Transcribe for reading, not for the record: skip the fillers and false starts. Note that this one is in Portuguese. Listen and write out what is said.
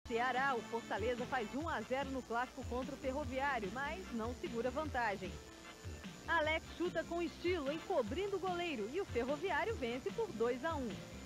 Ceará, o Fortaleza faz 1-0 no clássico contra o Ferroviário, mas não segura vantagem. Alex chuta com estilo, encobrindo o goleiro, e o Ferroviário vence por 2-1.